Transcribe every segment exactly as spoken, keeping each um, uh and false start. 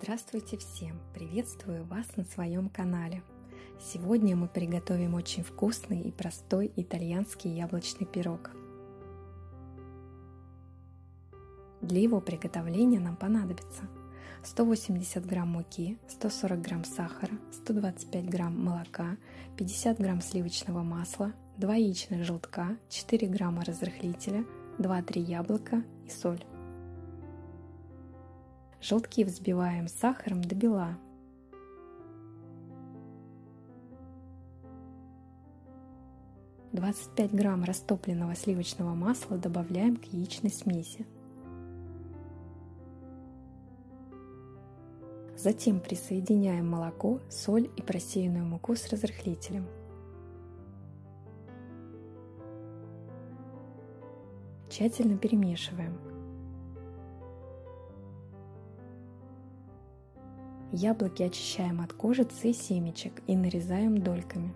Здравствуйте всем! Приветствую вас на своем канале. Сегодня мы приготовим очень вкусный и простой итальянский яблочный пирог. Для его приготовления нам понадобится сто восемьдесят грамм муки, сто сорок грамм сахара, сто двадцать пять грамм молока, пятьдесят грамм сливочного масла, два яичных желтка, четыре грамма разрыхлителя, два-три яблока и соль. Желтки взбиваем с сахаром до бела. двадцать пять грамм растопленного сливочного масла добавляем к яичной смеси. Затем присоединяем молоко, соль и просеянную муку с разрыхлителем. Тщательно перемешиваем. Яблоки очищаем от кожицы и семечек и нарезаем дольками.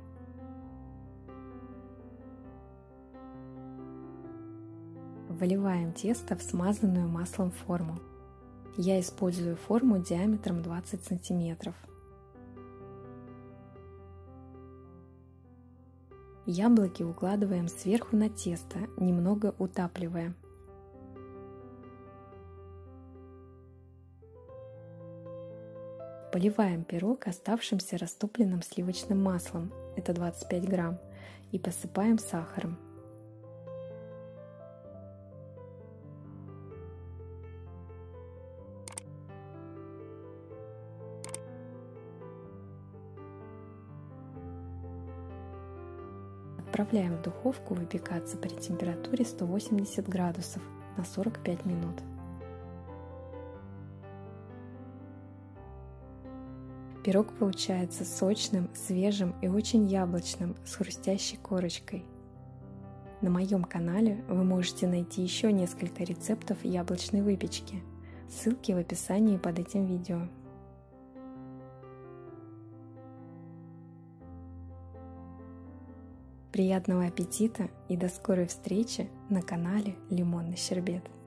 Выливаем тесто в смазанную маслом форму. Я использую форму диаметром двадцать сантиметров. Яблоки укладываем сверху на тесто, немного утапливая. Поливаем пирог оставшимся растопленным сливочным маслом, это двадцать пять грамм, и посыпаем сахаром. Отправляем в духовку выпекаться при температуре сто восемьдесят градусов на сорок пять минут. Пирог получается сочным, свежим и очень яблочным, с хрустящей корочкой. На моем канале вы можете найти еще несколько рецептов яблочной выпечки. Ссылки в описании под этим видео. Приятного аппетита и до скорой встречи на канале Лимонный Щербет.